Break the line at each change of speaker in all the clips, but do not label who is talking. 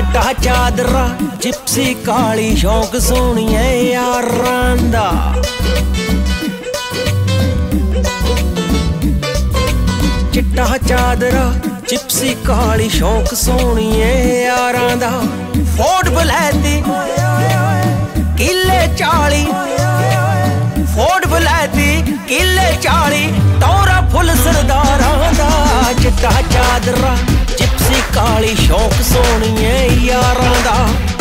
चिट्टा चादरा जिप्सी काली शौक सोहणिए यारां दा। चिट्टा चादरा जिप्सी काली शौक सोहणिए यारां दा। फोर्ड बलैती किले 40, फोर्ड बलैती किले 40, टौरा फुल सरदारां दा। चिट्टा चादरा जिप्सी काली शौक सोहणिए यारां दा।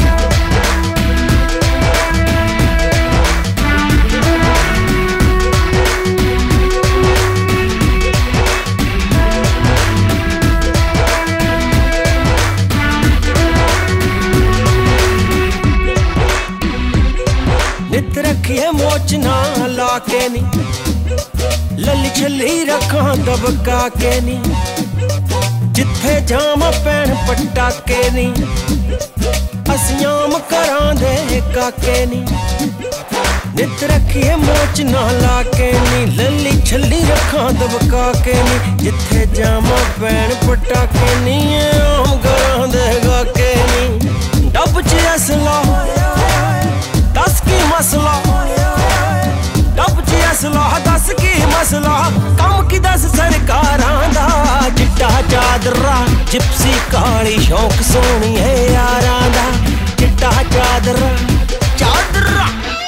नित रखिए मोच ना लाके नी, लली छली रखा दबका के नी, जिथे जाम पैन पटाके नी, असियाम करां दे काके नी। नित रखिए मोच ना लाके नी, लली छली रखा दबका के नी, जिथे जाम पैन पटाके नी, आम करां दे काके नी। डब च असला दस की मसला, डब च असला दस की मसला, कम की दस सरकारां दा। चिट्टा चादरा जिप्सी काली शौक सोहणिए यारां दा। चिट्टा चादरा चादरा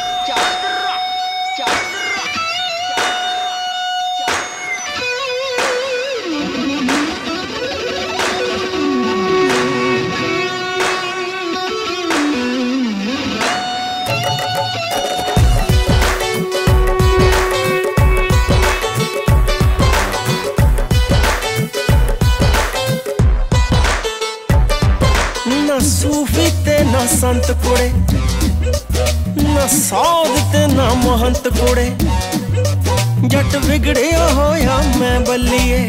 ना सूफी ते ना संत कुड़े, ना सौद ते ना महंत कुड़े, जट बिगड़िया होया मैं बल्लिए,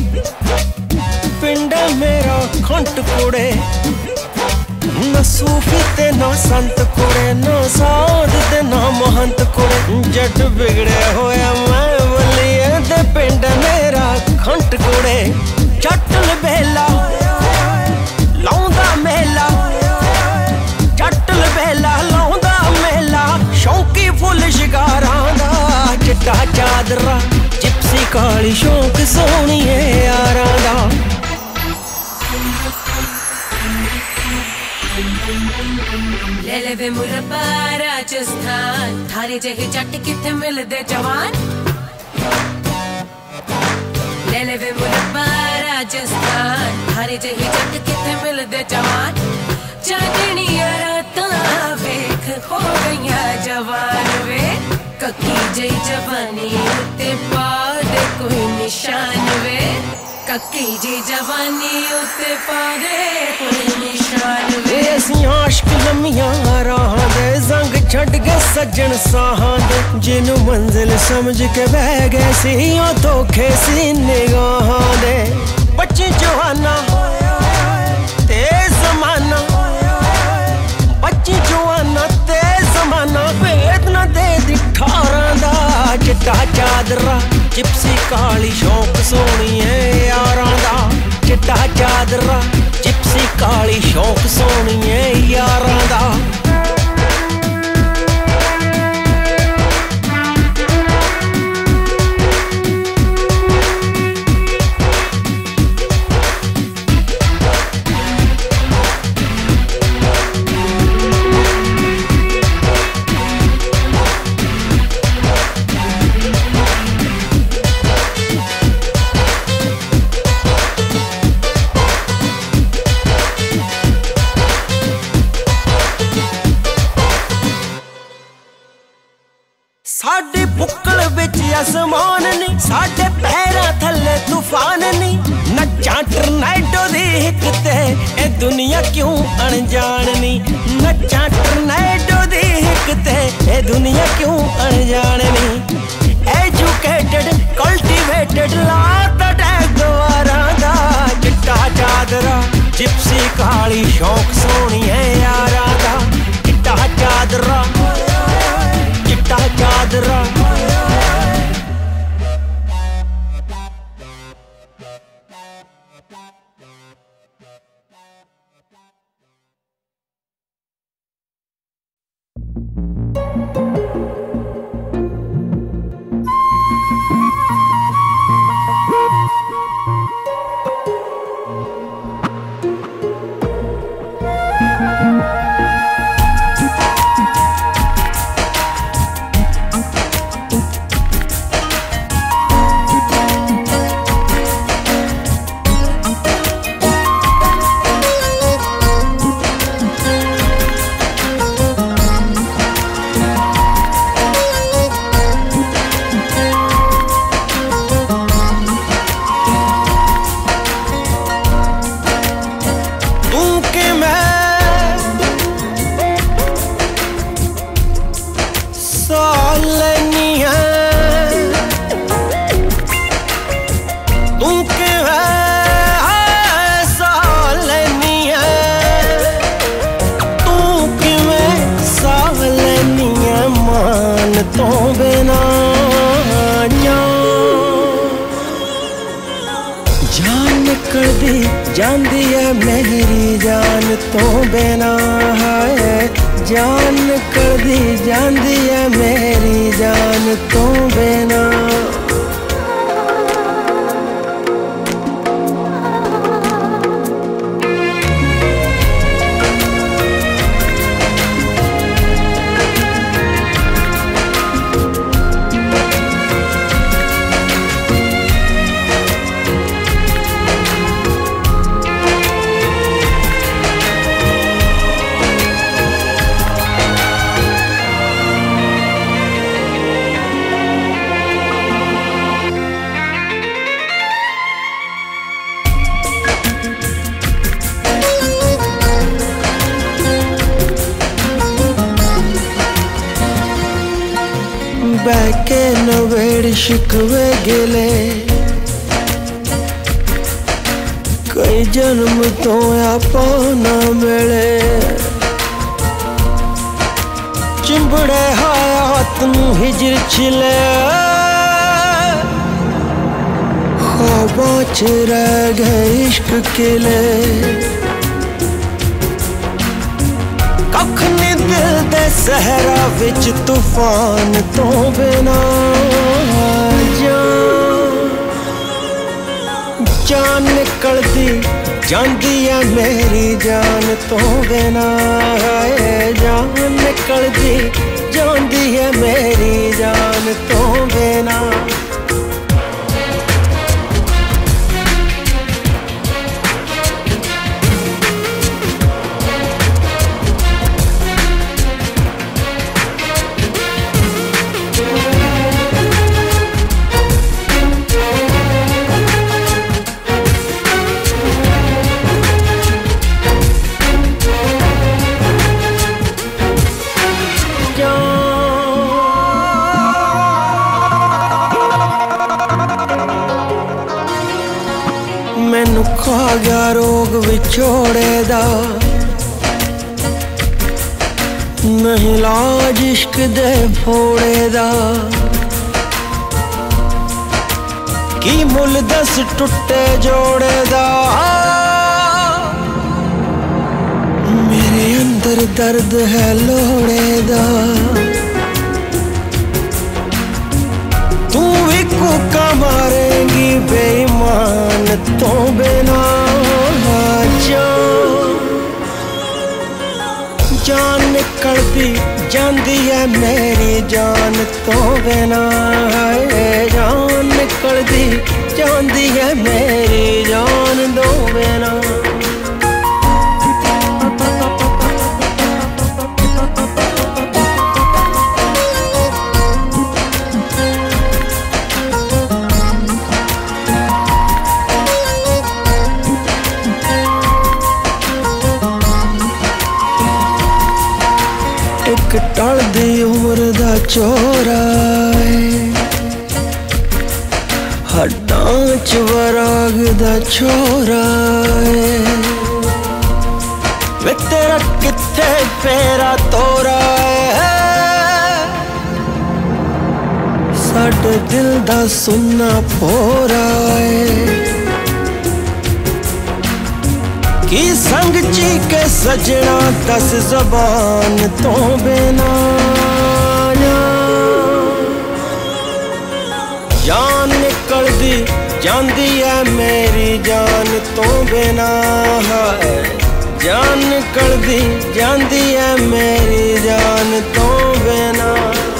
पिंड मेरा खंट कुड़े। ना सूफी ते ना संत कुड़े, ना सौद ते ना महंत कुड़े, जट बिगड़िया होया मैं बल्लिए, ते पिंड मेरा खंट कुड़े। चटल बेला लाउंदा मेला, चटल बेला लाउंदा मेला, शौकी फुल शिकारां दा। चिट्टा चादरा जिप्सी काली शौक सोहणिए यारां दा।
ले ले वे मुरब्बा राजस्थान, थारे जहे जट किथे मिलदे जवान। ले ले वे मुरब्बा राजस्थान, थारे जहे जट किथे मिलदे जवान। चांदनिया रातां वेख हो गईयां जवान वे, कक्की जई जवानी उत्ते पा दे कोई निशान वे, कक्की जी जवानी उत्ते पा दे कोई निशान वे।
असीं आशिक लम्मियां राहां दे, संग छड्ड के सज्जन साहां दे, जिन्नू मंजिल समझ के बह गए सी ओ धोखे सी निगाहां दे। बच्ची जवाना ते जमाना, बच्ची जवाना ते जमाना, भेद न दे दिठारां दा। चिट्टा चादरा जिप्सी काली शौक सोहणिए यारां दा। चिट्टा चादरा जिप्सी काली शौक सोहणिए यारां दा। साडे बुक्कल विच आसमान नी, साडे पैरां थल्ले तूफान नी, नच्चां टर्नैडो दी हिक ते ए दुनिया क्यों अनजान नी। नच्चां टर्नैडो दी हिक ते ए दुनिया क्यों अनजान नी। एजुकेटेड कल्टिवेटेड लात टैग द्वारां दा। चिट्टा चादरा जिप्सी काली शौक सोहणिए यारां दा। चिट्टा चादरा चिट्टा चादरा। निकलदी जांदी है मेरी जान तो बिना है, जान निकलदी जांदी है मेरी जान तो बिना। बहके नवेड़ शिकवे गिले, कई जन्म तो आपा ना मिले, चिंबड़े हाथ नू हिजर छिले, ख्वाबां च रह गए इश्क किले। कख नी दिल दे सहरा विच तूफान तो बिना, जान निकलदी जांदी है मेरी जान तो बिना, जान निकलदी जांदी है मेरी जान तो बिना। मैनू खा गया रोग विछोड़े दा, नहीं लाज इश्क दे फोड़े दा, की मुल दस टुटे जोड़े दा। मेरे अंदर दर्द है लोड़े दा, तू भी कूका मारेंगी बेईमान तो बिना। जान निकलदी जांदी है मेरी जान तो बिना, जान निकलदी जांदी है मेरी जान तो बिना। एक टलदी उम्र दा चोरा हड्डां च वराग दा छोरा वे तेरा कित्थे फेरा तोरा साडे दिल दा सुन्ना फोरा की संग जी के सजना दस जबान तो बिना। जान निकलदी जांदी है मेरी जान तो बिना, जान निकलदी जांदी है मेरी जान तो बिना।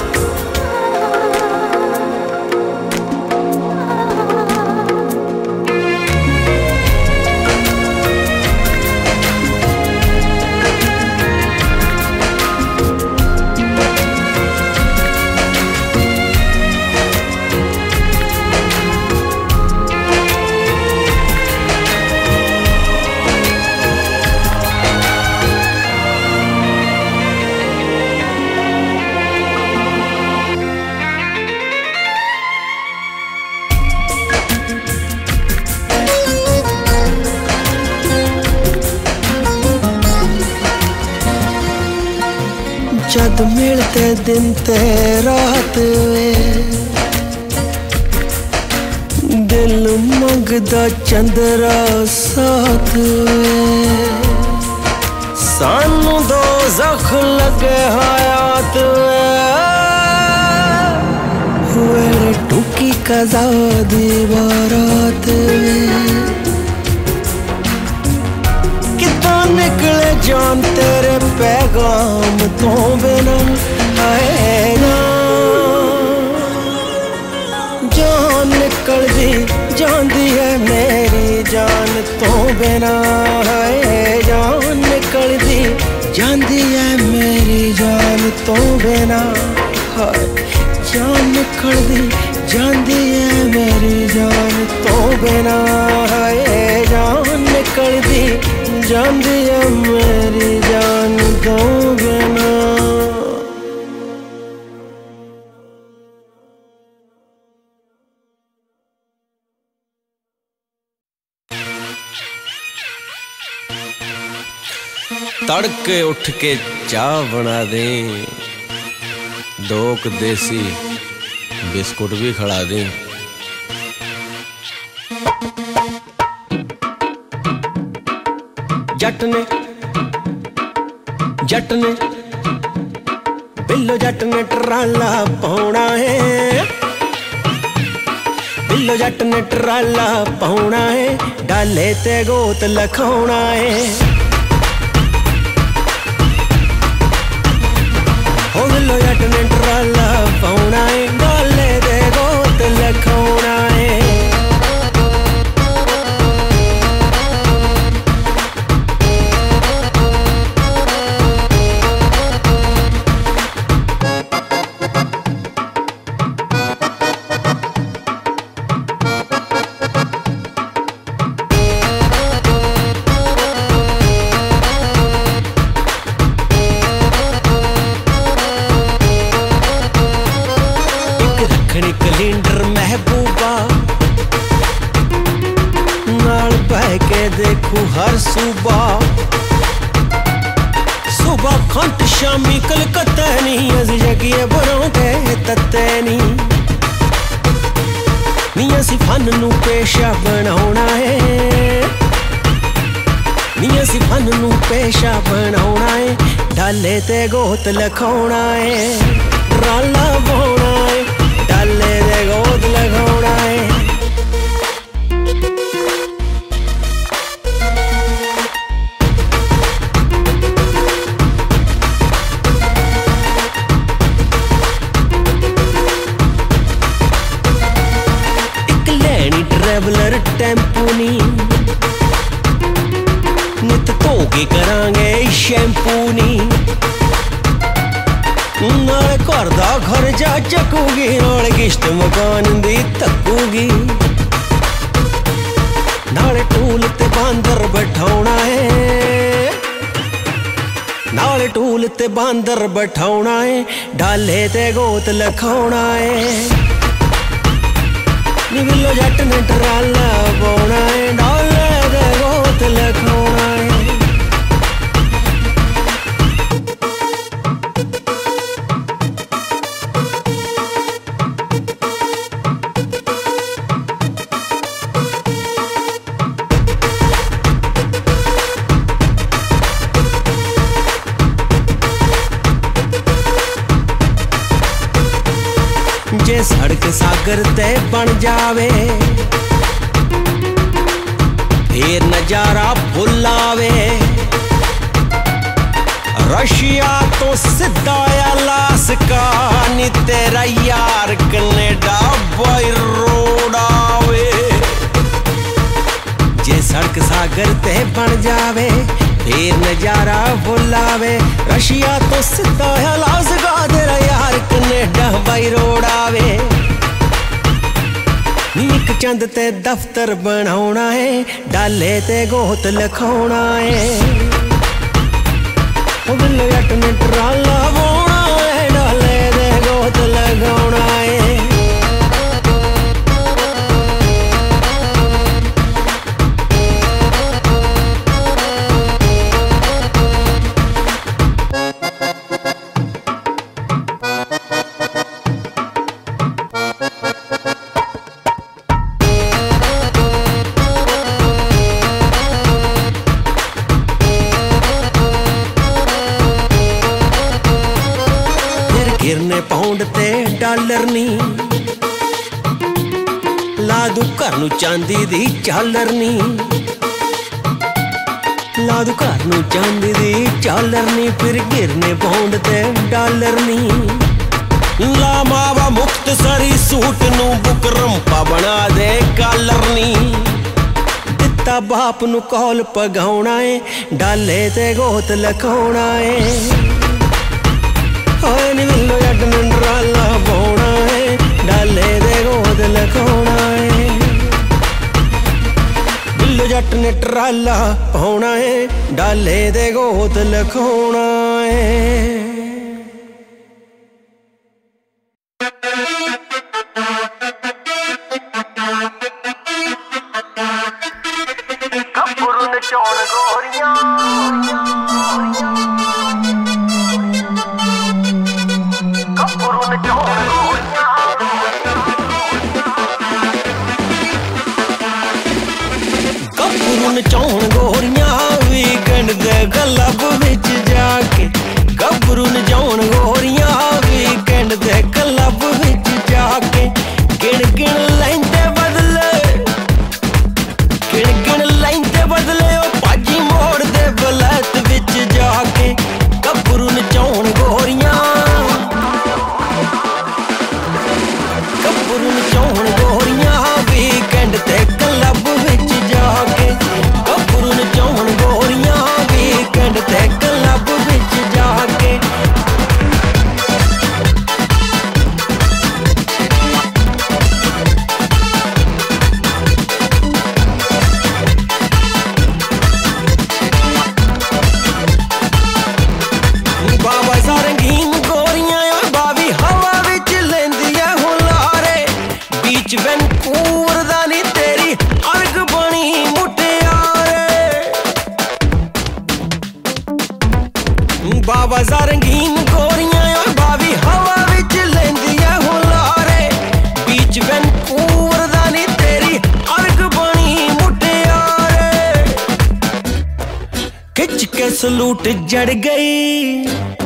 जद मिलते दिन ते रात वे दिल मंगदा चंद्रा साथ सानू दो जख लगे हयात हुए टूकी कज़ा दी बारात कितना निकले जान तेरे पैगाम तो बिना है ना जान निकल दी जाती है मेरी जान तो बिना है जान निकल दी जाती है मेरी जान तो बिना है जान निकल दी जाती है मेरी जान तो बिना है जान निकल दी जाती है मेरी जान तो बिना। तड़के उठ के चाय बना दे दो देसी बिस्कुट भी खड़ा दे जट ने बिल्लो जट ने ट्राला पाउना है बिल्लो जट ने ट्राला पाउना है डाले ते गोत लखाउना है हो बिल्लो जट ने ट्राला पाउना है डाले ते गोत लखाउना है कैलेंडर महबूबा नाल बह के देखू हर सुबह सुबह खंत शामी कलकत्ता नहीं अस जगिए बनोगे तत्ते नहीं असी फन नू पेशा बनाउना है नी असी फन नू पेशा बनाउना है डाले ते गोत लखाउना है ट्राला पाउना है डाले ते गोत लखाउना है ट्रैवलर टेंपू नी नित धोके करांगे शैंपू नी नाले घर दा खर्चा चकूगी नाले किश्त मकान दी तकूगी नाले टूल ते बांदर बैठाउना है नाले टूल ते बांदर बैठाउना है डाले ते गोत लखाउना है नी बिल्लो जट ने ट्राला पाउना है डाले ते गोत लखाउना है जे सड़क सागर ते बन जावे फिर नजारा फुल आवे रशिया तो सीधा अलास्का नी तेरा यार कनेडा बाई रोड आवे जे सड़क सागर ते बन जावे फिर नजारा फुल आवे रशिया तो सीधा अलास्का तेरा यार कनेडा बाई रोड आवे नी एक चंद ते दफ्तर बनाउना है डाले ते गोत लखाउना है ओ बिल्लो जट ने ट्राला पाउना है डाले ते गोत लगाउना है ਡਾਲਰ ਨੀ ਲਾ ਦੂ ਘਰ ਨੂੰ ਚਾਂਦੀ ਦੀ ਝਾਲਰ ਨੀ ਲਾ ਦੂ ਘਰ ਨੂੰ ਚਾਂਦੀ ਦੀ ਝਾਲਰ ਨੀ ਫਿਰ ਗਿਰਨੇ ਪੌਂਡ ਤੇ ਡਾਲਰ ਨੀ ਲਾ ਮਾਵਾ ਮੁਕਤਸਰੀ ਸੂਟ ਨੂੰ ਬੁਕਰਮ ਪਾ ਬਣਾ ਦੇ ਕਾਲਰ ਨੀ ਦਿੱਤਾ ਬਾਪ ਨੂੰ ਕੌਲ ਪਗਾਉਣਾ ਏ ਡਾਲੇ ਤੇ ਗੋਤ ਲਖਾਉਣਾ ਏ ਹੋਏ ਨੀ ਮਿਲੋ ਜੱਟ ਨੂੰ ਡਰਾਲਾ ਪਾਉਣਾ ਏ ਡਾਲੇ ਤੇ ਗੋਤ ਲਖਾਉਣਾ ਏ ਮਿਲੋ ਜੱਟ ਨੇ ਟਰਾਲਾ ਪਾਉਣਾ ਏ ਡਾਲੇ ਤੇ ਗੋਤ ਲਖਾਉਣਾ ਏ ਨਚਾਉਣ ਗੋਰੀਆਂ ਵੀਕਐਂਡ ਦੇ ਕਲੱਬ ਵਿੱਚ ਜਾ ਕੇ ਗੱਭਰੂ ਨਚਾਉਣ ਗੋਰੀਆਂ ਵੀਕਐਂਡ ਦੇ ਕਲੱਬ ਵਿੱਚ ਜਾ ਕੇ ਗਿਣ ਗਿਣ ਲੈਂਦੇ ਬਦਲੇ ਗਿਣ ਗਿਣ ਲੈਂਦੇ ਬਦਲੇ ਉਹ ਭਾਜੀ ਮੋੜ ਦੇ ਬਲੈਤ ਵਿੱਚ ਜਾ ਕੇ ਗੱਭਰੂ ਨਚਾਉਣ ਗੋਰੀਆਂ ਗੱਭਰੂ ਨਚਾਉਣ ਗੋਰੀਆਂ ਵੀਕਐਂਡ ਤੇ ਕਲੱਬ ਵਿੱਚ ਜਾ ਕੇ ਗੱਭਰੂ ਨਚਾਉਣ ਗੋਰੀਆਂ ਵੀਕਐਂਡ ਤੇ ਕਲੱਬ ਵਿੱਚ ਜਾ ਕੇ ਬਾਬਾ ਰੰਗੀਨ ਗੋਰੀਆਂ ਓ ਬਾਵੀ ਹਵਾ ਵਿੱਚ ਲੈਂਦੀਆਂ ਹੁਲਾਰੇ ਬੀਚ ਵੈਨਕੂਵਰ ਦਾ ਨੀ ਤੇਰੀ ਅਰਗ ਬਣੀ ਮੁਟਿਆਰੇ ਬਾਬਾ ਰੰਗੀਨ ਗੋਰੀਆਂ ਓ ਬਾਵੀ ਹਵਾ ਵਿੱਚ ਲੈਂਦੀਆਂ ਹੁਲਾਰੇ ਬੀਚ ਵੈਨਕੂਵਰ ਦਾ ਨੀ ਤੇਰੀ ਅਰਗ ਬਣੀ ਮੁਟਿਆਰੇ ਖਿੱਚ ਕੇ ਸਲੂਟ ਜੜ ਗਈ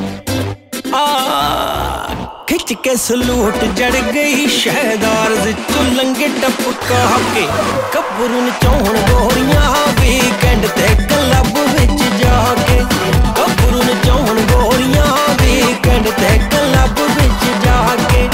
खिंच के सलूट जड़ गई शहदार चो लंगे टपका के ਗੱਭਰੂ ਨਚਾਉਣ ਗੋਰੀਆਂ ਵੀਕਐਂਡ ਤੇ ਕਲੱਬ ਵਿੱਚ ਜਾ ਕੇ ਗੱਭਰੂ ਨਚਾਉਣ ਗੋਰੀਆਂ ਵੀਕਐਂਡ ਤੇ ਕਲੱਬ ਵਿੱਚ ਜਾ ਕੇ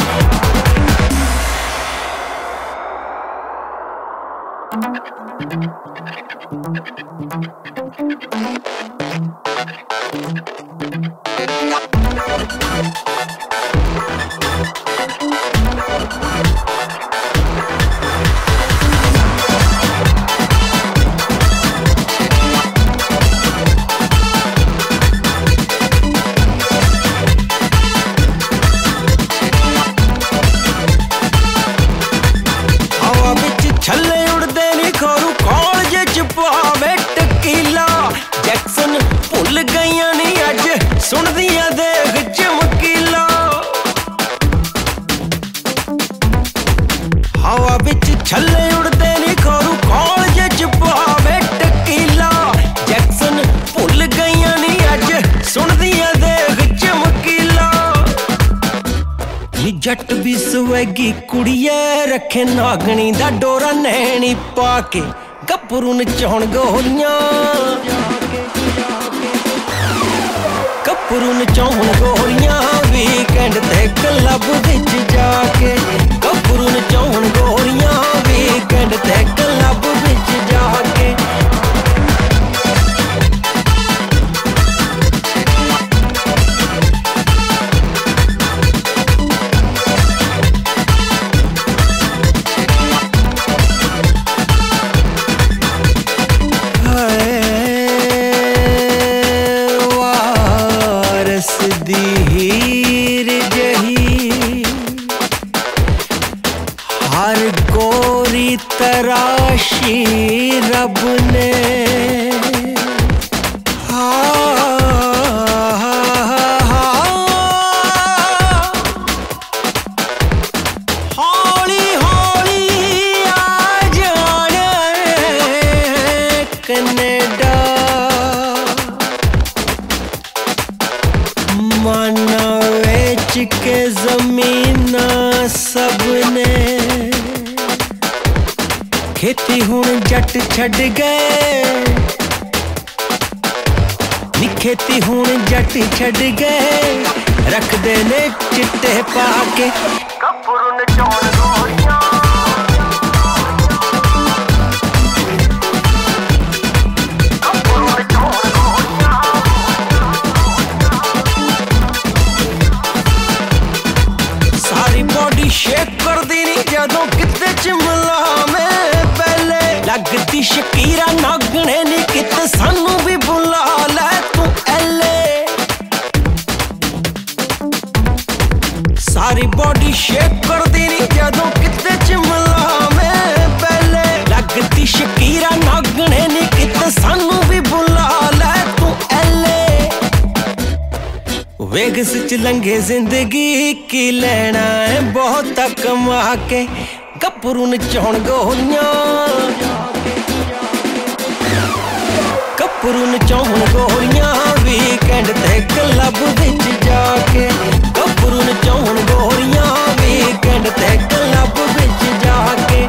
ਛੱਲੇ ਉੜਦੇ ਨੀ ਖੋਰੂ ਕਾਲਜ ਚ ਪਾਵੇ ਟਕੀਲਾ ਜੈਕਸਨ ਭੁੱਲ ਗਈਆਂ ਨੀ ਅੱਜ ਸੁਣਦੀਆਂ ਦੇਖ ਚਮਕੀਲਾ ਹਵਾ ਵਿੱਚ ਛੱਲੇ ਉੜਦੇ ਨੀ ਖੋਰੂ ਕਾਲਜ ਚ ਪਾਵੇ ਟਕੀਲਾ ਜੈਕਸਨ ਭੁੱਲ ਗਈਆਂ ਨੀ ਅੱਜ ਸੁਣਦੀਆਂ ਦੇਖ ਚਮਕੀਲਾ ਨੀ ਜੱਟ ਵੀ ਸਵੈਗੀ ਕੁੜੀਏ ਰੱਖੇ ਨਾਗਣੀ ਦਾ ਡੋਰਾ ਨੈਣੀ ਪਾ ਕੇ ਗੱਭਰੂ ਨਚਾਉਣ ਗੋਰੀਆਂ ਗੱਭਰੂ ਨਚਾਉਣ ਗੋਰੀਆਂ ਵੀਕਐਂਡ ਤੇ ਕਲੱਬ ਵਿੱਚ ਜਾ ਕੇ ਗੱਭਰੂ ਨਚਾਉਣ ਗੋਰੀਆਂ ਵੀਕਐਂਡ ਤੇ ਕਲੱਬ ਵਿੱਚ ਜਾ ਕੇ हीर जही हर गोरी तराशी रब ने हौली हौली आ जाने कनेडा माना वेच के जमीना खेती हुण जट छड़ गए नी खेती हुण जट छड़ गए रखदे ने चिट्टे पाके कपरू नचाउण गोरियां सारी बॉडी शेक कर दी नी जदों किते चिमला में पहले लगती शकीरा नागणे नी किते सानू भी बुला ले तू एले सारी बॉडी शेक कर दी नी जदों किते चिमला में पहले लगती शकीरा नागणे नी किते सानू भी बुला ले तू एले वेगस च लंघे जिंदगी की लेना है बहुत कमा के गप्परू नचाउण गोरियां गप्परू नचाउण गोरियां वीकेंड ते क्लब विच जाके गप्परू नचाउण गोरियां वीकेंड ते क्लब विच जाके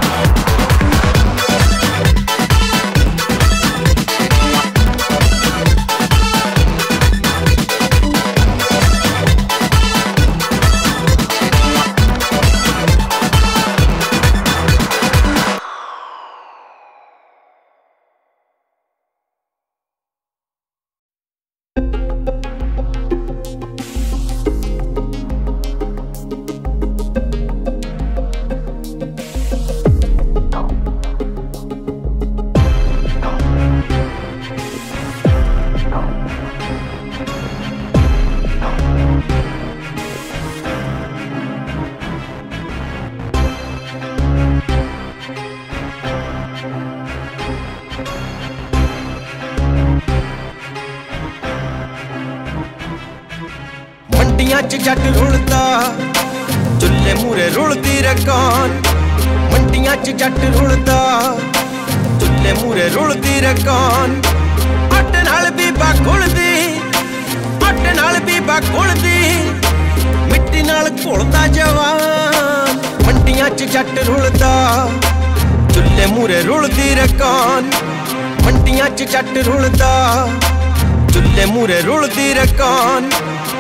च जट रुलदा चुल्ले मूरे रुलदी रकान मंडियां च जट रुलदा चुल्ले मूरे रुलदी रकान अट नाल बीबा घुलदी अट नाल बीबा घुलदी मिट्टी नाल घुलदा जवान मंडियां च जट रुलदा चुल्ले मूरे रुलदी रकान मंडियां च जट रुलदा चुल्ले मूरे रुलदी रकान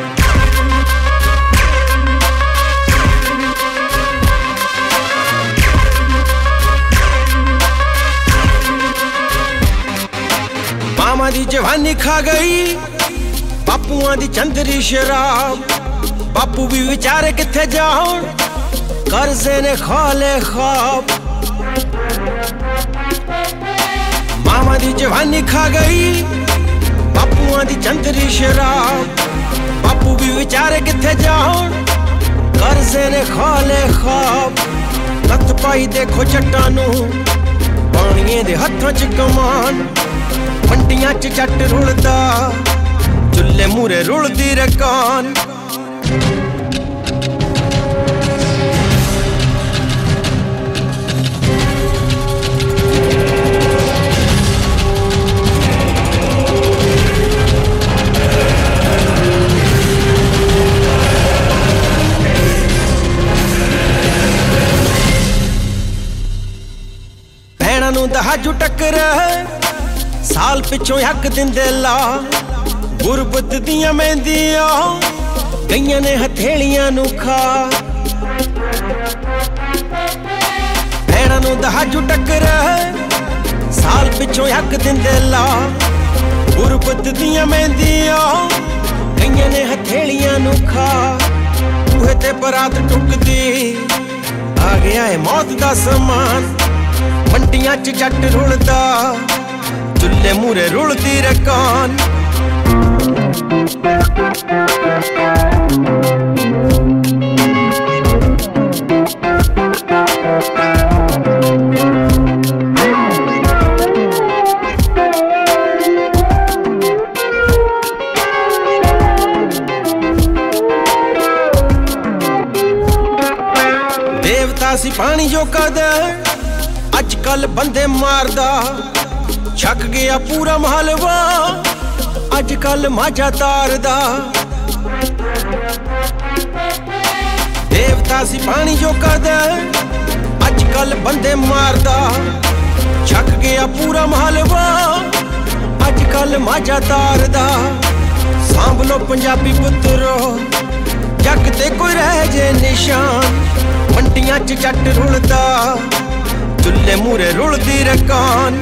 मामा दी जवानी खा गई बापुआं दी चंदरी शराब बापू भी विचारे किथे जाउण कर्जे ने खाले ख्वाब मामा दी जवानी खा गई बापुआं दी चंदरी शराब बापू भी विचारे किथे जाउण कर्जे ने खाले ख्वाब लत पाई देखो जट्टां नू पाणिये दे हत्थां च कमान मंडियां च जट रुलदा चुल्ले मूरे रुलदी रकान भैणां नूं दहाजू टक्कर साल पिछों हक दिंदे ला गुरबत दियां मेहंदियां गईयां ने हथेलियां नू खा भैणां नू दहाजू टक्कर साल पिछों हक दिंदे ला गुरबत दियां मेहंदियां गईयां ने हथेलियां नू खा बूहे ते बरात टुकदी आ गया है मौत दा समान मंडियां च जट रुलदा चुल्ले मूरे रुलदी रकान देवता सी पानी जो कदर अजकल बंदे मारदा छक गया पूरा महलवा अजकल माझा तारदा देवता सी पानी जो कदर अजकल बंदे मारदा छाया पूरा मालवा अज कल माझा तार दा सांभ लो पंजाबी पुत्रो जग ते कोई रह जे निशान मंडियां च जट रुलदा चुल्ले मूरे रुलदी रकान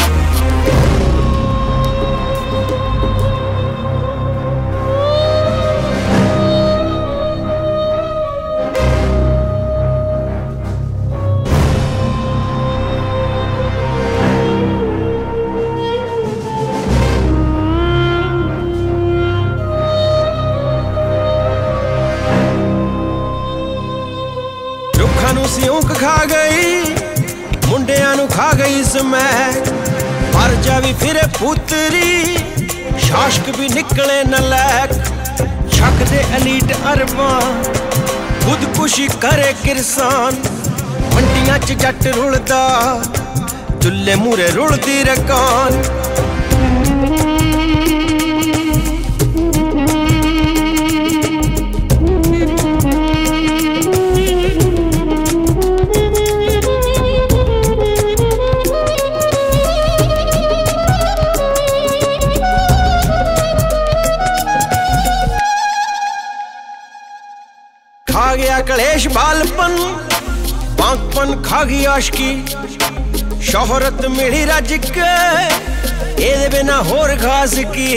सिਉਂਕ खा गई मुंडियां नू खा गई समय पर जावी फिरे पुतरी शाशक भी निकले नलैक छक दे एलीट अरबां खुदकुशी करे किरसान मंडियां च जट रुलदा चुल्ले मूरे रुलदी रकान खा गया कलेश बालपन पांकपन खा गई आशकी शोहरत मिली रज के एदे बिना होर खास की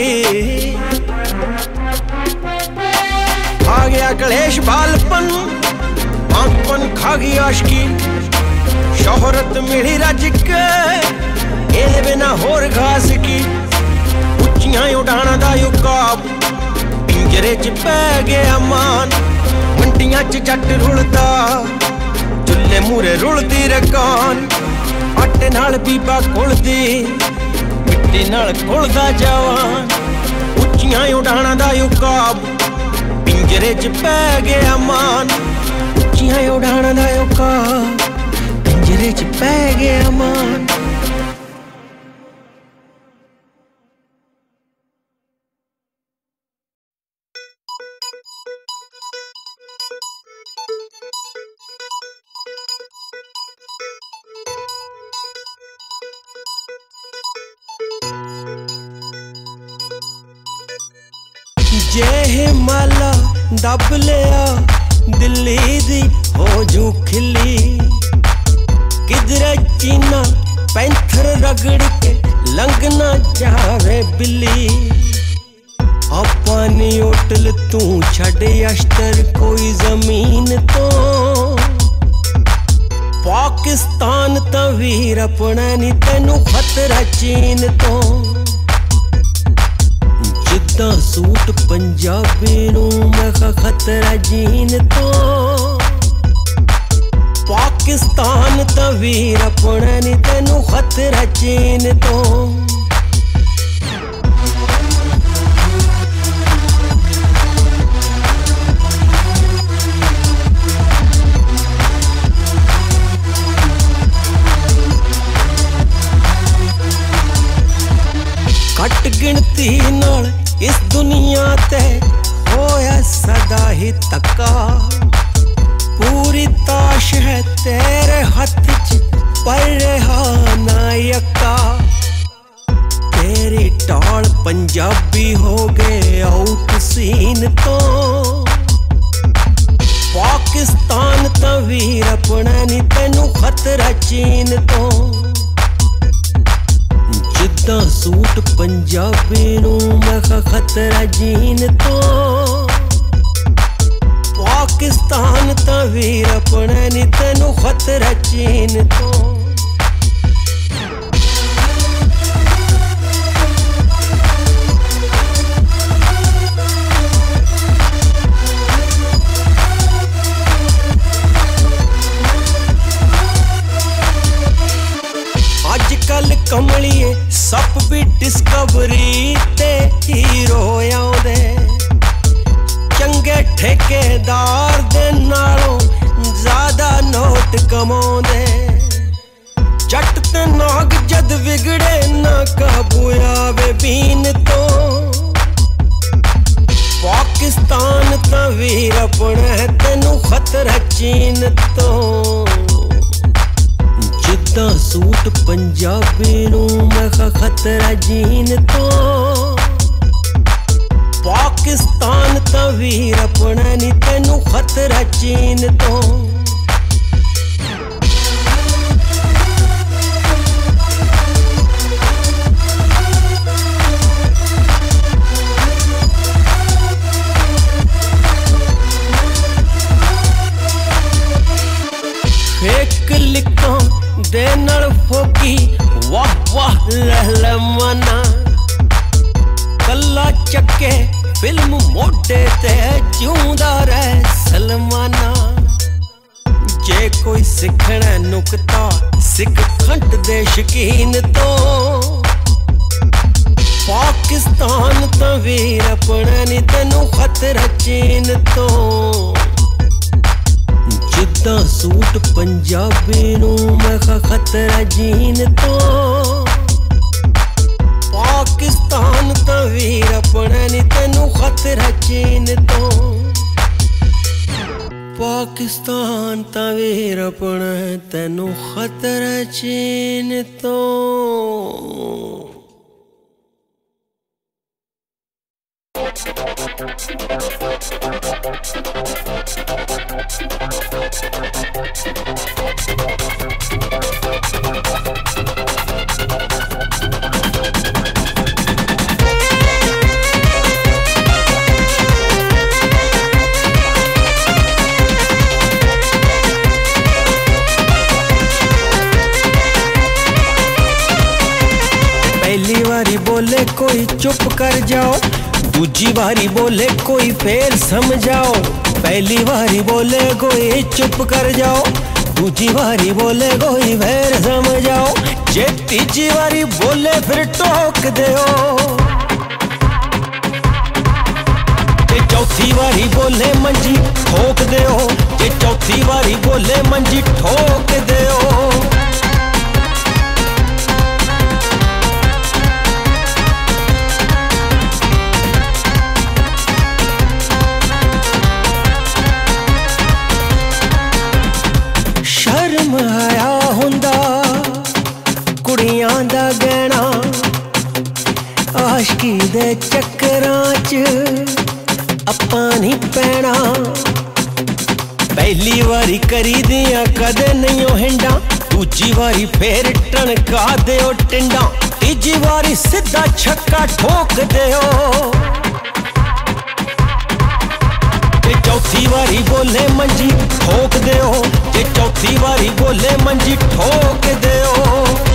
खा गया कलेश बालपन पांकपन खा गई आशकी शोहरत मिली रज के एदे बिना होर खास की उच्चियां उड़ाना दा युकाब पिंजरे च पै गया मान मंडियां च जट रुलदा चुल्ले मूरे रुलदी रकान आटे नाल बीबा घुलदी मिट्टी नाल घुलदा जवान उच्चियां उड़ाना दा युकाब पिंजरे च पै गया मान उच्चियां उड़ाना दा युकाब पिंजरे च पै गया मान जे हिमाला दब लिया दिल्ली दी हो जू खिली किधरे चीना पैंथर रगड़ के लंघना जावे बिल्ली आपानी होटल तू छड़े अश्तर कोई जमीन तो पाकिस्तान ता वीर अपना नी तेनू खतरा चीन तो जिद्दां सूट पंजाबी नू मैं खतरा जीन तो पाकिस्तान ता वीर अपना नी तेनू खतरा चीन तो घट गिनती नाल इस दुनिया ते होया सदा ही तक्का पूरी ताश है तेरे हाथ च पर रहा ना यक्का तेरी टाल पंजाबी हो गए आउट सीन तो पाकिस्तान ता वीर अपना नी तेनू खतरा चीन तो जिद्दां सूट पंजाबी नू मैं खतरा जीन तो पाकिस्तान ता वीर अपना नी तेनू खतरा चीन तो अजकल कमलिए सप भी डिस्कवरी ते हीरो आउंदे चंगे ठेकेदार दे नालों ज्यादा नोट कमाउंदे जट ते नाग जद विगड़े ना काबू आवे बीन तो पाकिस्तान ता वीर अपना तेनू खतरा चीन तो जिद्दां सूट पंजाबी नूं मैं खतरा जीन तो पाकिस्तान ता वीर अपना नी तैनू खतरा चीन तो फेक लिखों दे नाल फोकी वाह वाह लहला मना कल्ला चक्के फिल्म मोटे ते जिउंदा रह सलमाना जे कोई सिखना नुकता सिख खंड दे शकीन तो पाकिस्तान ता वीर अपना नी तैनू खतरा चीन तो जिद्दां सूट पंजाबी नूं मैं खतरा जीन तो पाकिस्तान ता वीर अपना नी तैनू खतरा चीन तो पाकिस्तान ता वीर अपना तैनू खतरा चीन तो पहली बारी बोले कोई चुप कर जाओ दूजी बारी बोले कोई फेर समझाओ पहली बारी बोले कोई चुप कर जाओ दूजी बारी बोले कोई फेर समझाओ जे तीजी बारी बोले फिर टोक दो जे चौथी बारी बोले मंजी ठोक दो जे चौथी बारी बोले मंजी ठोक दो आया हुंदा कुड़ियां दा गहना आशकी दे चक्करां च अप्पां नी पैना पहली बारी करी दियां कदे नहीं हिंडा दूजी बारी फेर टणका दिओ टिंडा तीजी बारी सीधा छक्का ठोक दिओ चौथी बारी बोले मंजी ठोक दो जे चौथी बारी बोले मंजी ठोक दो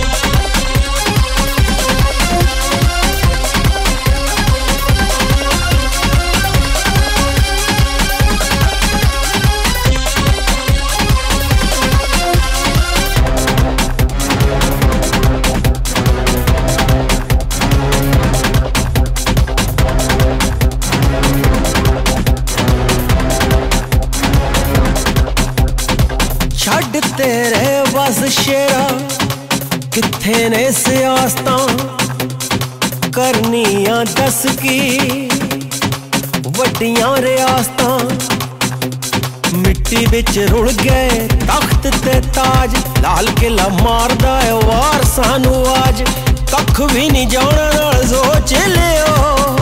छड़ तेरे बस शेरा किथे ने सियासतां करनियां दस की वड्डियां रियासतां मिट्टी बिच रुड़ गए तख्त ते ताज लाल किला मारदा है वार सानू आज कख भी नहीं जाना नाल सोच लियो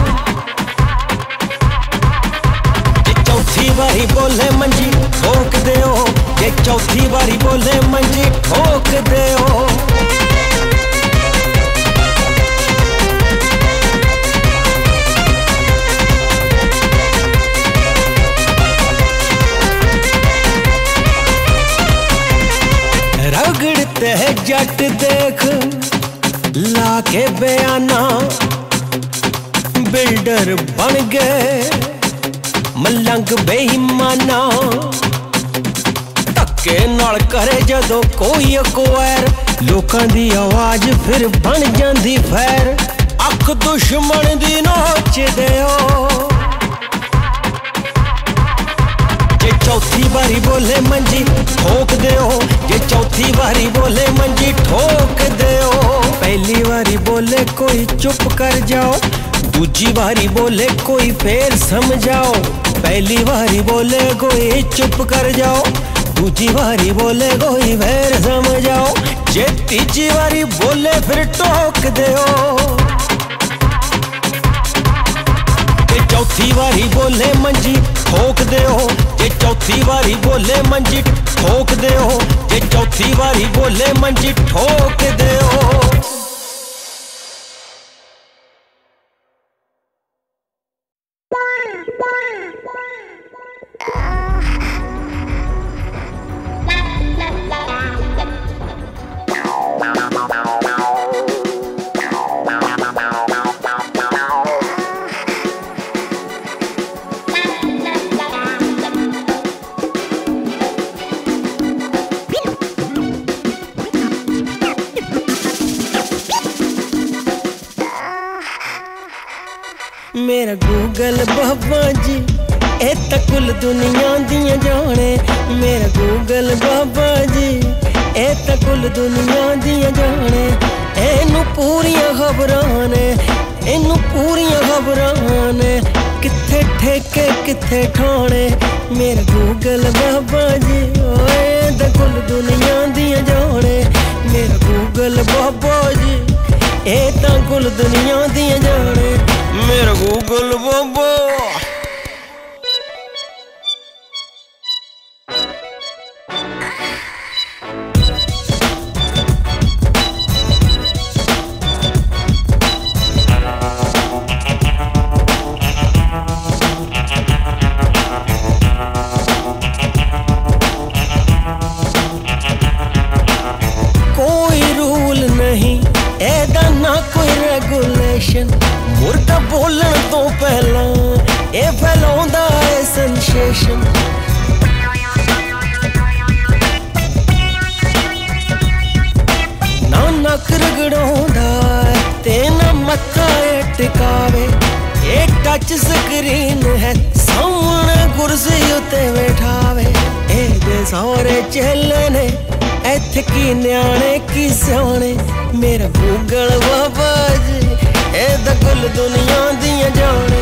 चौथी बारी बोले मंजी ठोक दो जे चौथी बारी बोले मंजी ठोक दो रगड़ते है जट देख लाके बयाना बिल्डर बन गए मलंग बेईमाना धक्के नाल करे जदों कोई अकवायर लोकां दी आवाज फिर बन जांदी फैर अख दुश्मन दी नोच दिओ जे चौथी बारी बोले मंजी ठोक दो जे चौथी बारी बोले मंजी ठोक दो पहली बारी बोले कोई चुप कर जाओ दूजी बारी बोले कोई फेर समझाओ पहली बारी बोले कोई चुप कर जाओ दूजी बारी बोले कोई वैर समझाओ, जे तीजी बारी बोले फिर टोक दो। जे चौथी बारी बोले मंजी ठोक दो, जे चौथी बारी बोले मंजी ठोक दो, जे चौथी बारी बोले मंजी ठोक दो। मेरा गूगल बाबा जी ए तां कुल दुनिया दियां जाने। मेरा गूगल बाबा जी ए तां कुल दुनिया दियां जाने। एनू पूरियां खबरां ने, एनू पूरियां खबरां ने, कित्थे ठेके कित्थे ठाणे। मेरा गूगल बाबा जी ओए तां कुल दुनिया दियां जाने। मेरा गूगल बाबा जी ए तां कुल दुनिया दियां जाने। मेरा गूगल बाबा कोई रूल नहीं एदा ना कोई रेगुलेशन। मुर्दा बोलन तो पहला ए फैलाउंदा है सेंसेशन। ना नक रगड़ाउंदा ते ना मत्था टिकावे। ए टच स्क्रीन है सामने कुर्सी उत्ते बैठावे। ए सारे चेले ने इत्थे की न्याणे की स्याणे। मेरा गूगल बाबा जी ए तां कुल दुनिया दियां जाने।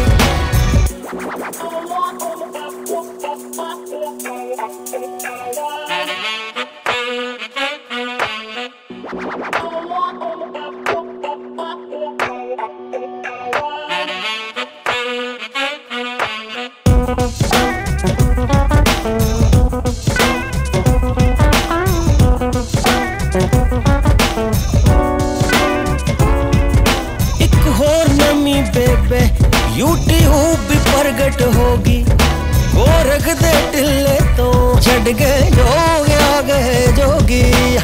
बेबे यूट्यूब भी प्रगट होगी। वो रख दे टिल्ले तो छड़ गए जोग आ गए जोगी।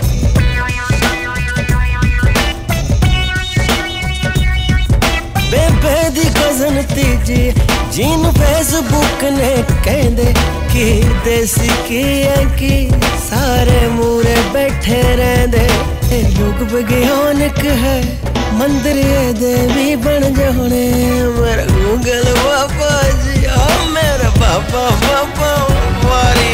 बेबे दी कजन तीजी जिन फेसबुक ने कहंदे कि देसी की है कि सारे मूरे बैठे रहंदे। युग विज्ञानिक है मंदिर देवी बन जाने। मेरा गूगल बाबा जी ओ मेरा बाबा बाबा वारी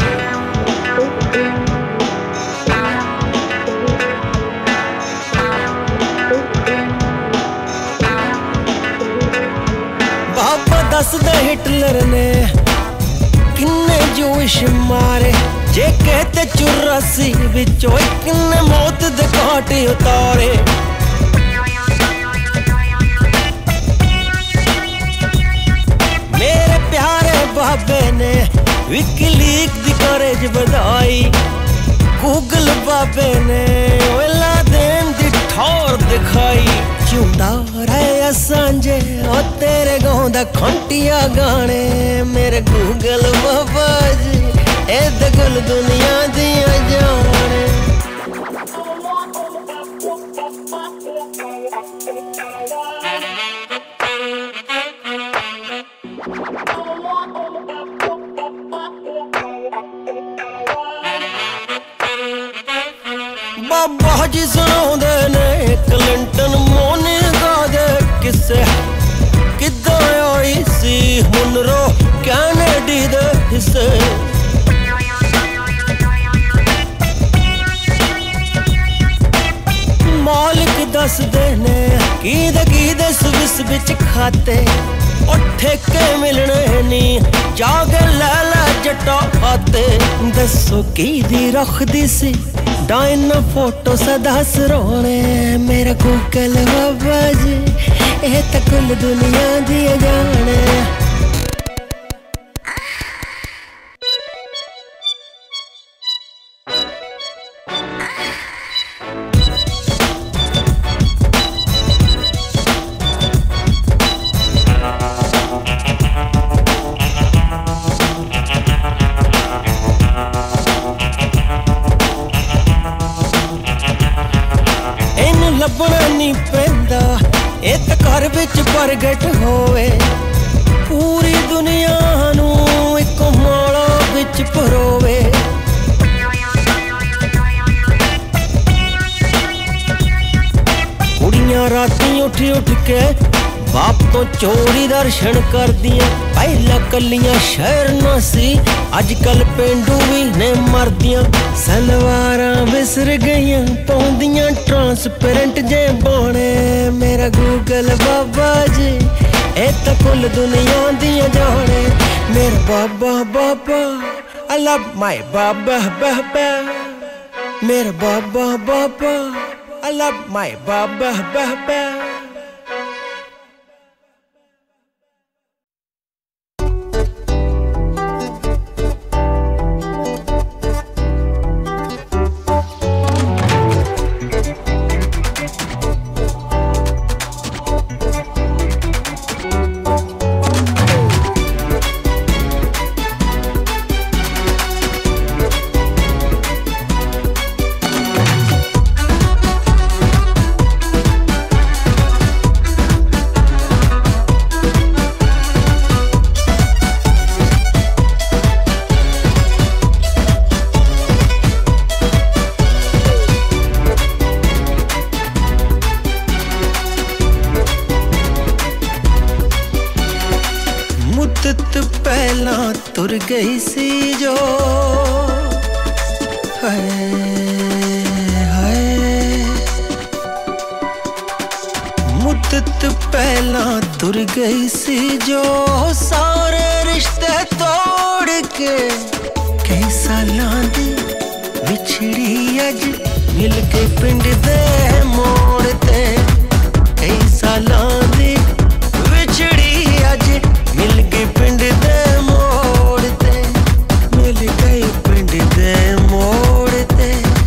बाबा दसदा हिटलर ने किन्ने जोश मारे। जे कहते 84 विचों किन्ने मौत दे घाट उतारे। मेरे प्यारे बाबे ने विकिलीक दी करेज बधाई। गूगल बाबे ने वेला देन दी ठौर दिखाई। चुंदा रहे सांझे ओ तेरे गाँव दा खंटिया गाने। मेरे गूगल बाबा जी ए तां कुल दुनिया दियां जाने। बाबा जी सुनाउंदे ने क्लिंटन मोनिका दे किस्से। किद्दां आई सी मुनरो कैनेडी दे हिस्से। मालिक दसदे ने कीदे स्विस बिच खाते। ठेके मिलने नी जागे लै जट्टा आते दसो की दी रखदी सी डाइन फोटो सदा सरोने मेरा गूगल बाबा जी ये तो कुल दुनिया दी जाने लभना नहीं पैंदा ये तो घर विच प्रगट होवे पूरी दुनिया नू इक माला विच परोवे कुड़ियां राती उठ उठ के बाप तो चोरी दर्शन कर दियां पहला कलियां शहर न सी अजकल पेंडू भी ने मरदियां सलवारां विसर गईयां पौंदियां ट्रांसपेरेंट जे बाणे मेरा गूगल बाबा जी ए तो कुल दुनिया दियां जाने मेरा बाबा बाबा I love my बाबा बाबा मेरा बाबा बाबा I love my बाबा बाबा पहला तुर गई सी जो हाय हाय मुद्दत पहला तुर गई सी जो सारे रिश्ते तोड़ के कई सालां दी विछड़ी अज मिल के पिंड दे मोड़ ते कई सालां दी विछड़ी अज मिल के पिंड दे मोड़ ते मिल गई पिंड दे मोड़ ते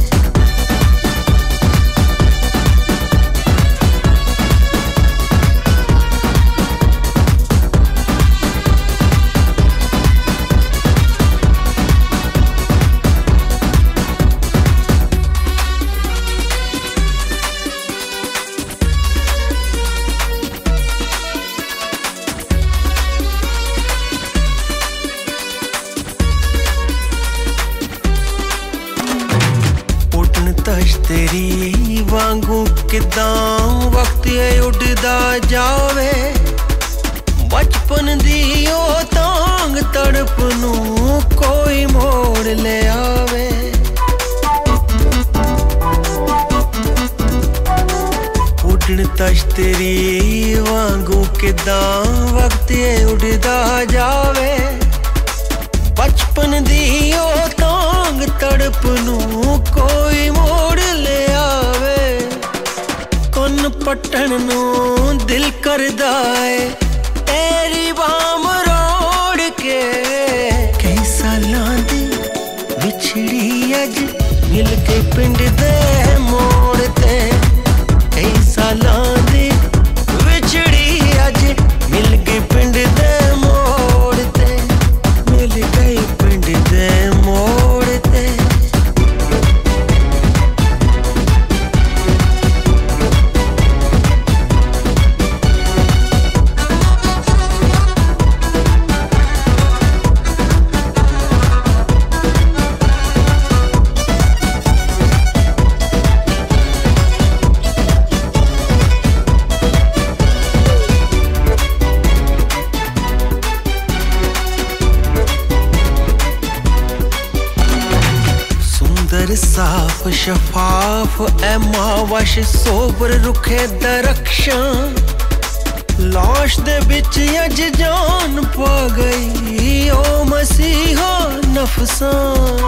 तेरी वांगू किदां वक्त उड़दा जावे बचपन दी ओ तांग तड़प नू कोई मोड़ ले आवे उड़न तश तेरी वांगू किदां वक्त उड़दा जावे बचपन दी ओ तांग तड़प नू कोई मोड़ ले आवे कौन पटन नू दिल करदा है तेरी बाम रोड़ के कई सालां दी विछड़ी अज मिल के पिंड दे मोड़ ते कई सालां दी विछड़ी अज मिल के पिंड दे मोड़ ते मिल गई पिंड दे मोड़ ते साफ शफाफ ऐ मावश सोबर रुखे दरख्शां लाश दे बिच अज जान पा गई ओ मसीहा नफसां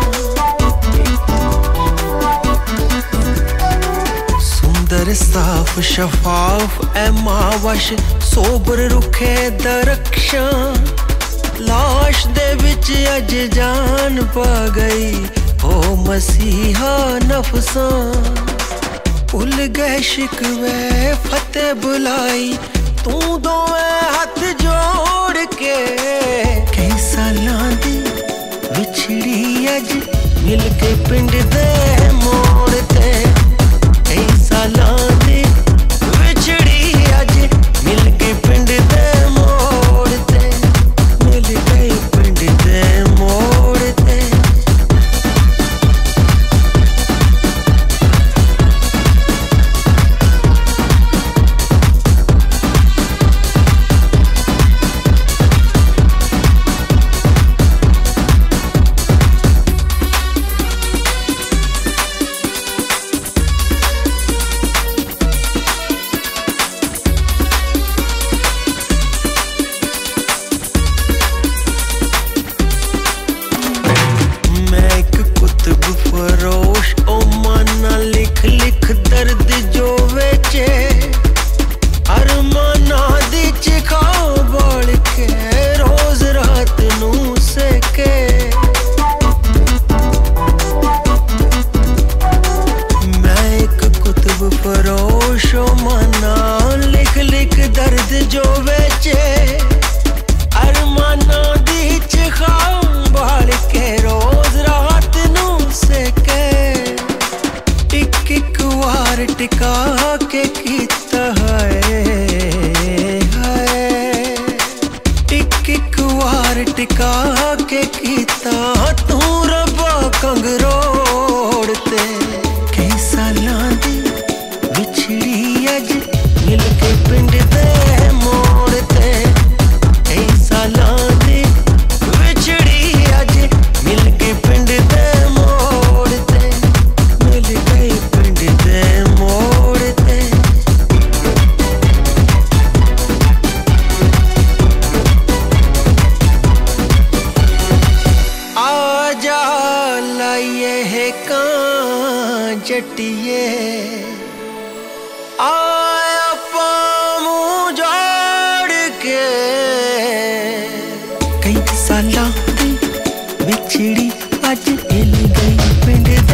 सुंदर साफ शफाफ ए मावश सोबर रुखे दरक्षा लाश दे बिच अज जान पा गई ओ मसीहा नफसां भुल गए शिकवे फतेह बुलाई तू दोवें हाथ जोड़ के कई सालां दी विछड़ी अज मिल के पिंड दे मोड़ ते कई सालां दी विछड़ी अज मिल के पिंड दे मोड़ ते मिल गई पिंड दे मोड़ ते फरोश ओ माना लिख लिख दर्द जो वेचे अरमाना दी चिखाओ बोल के रोज रात नू सेके मैं एक कुतुब फरोश ओ माना लिख लिख दर्द जो वेचे अरमाना दी चिखाओ बोल के रोज रात नू सेके एक वार टिका के कीता है एक वार टिका के कीता तू रब्बा कंगरोड़ ते कई सालां दी विछड़ी अज मिल के पिंड दे मोड़ ते कई सालां दी विछड़ी अज मिल के पिंड दे मोड़ ते मिल गई पिंड दे मोड़ ते आजा लाइए है कां जटिए आया पामू जोड़ के कई सालां दी विछड़ी अज मिल गई पिंड दे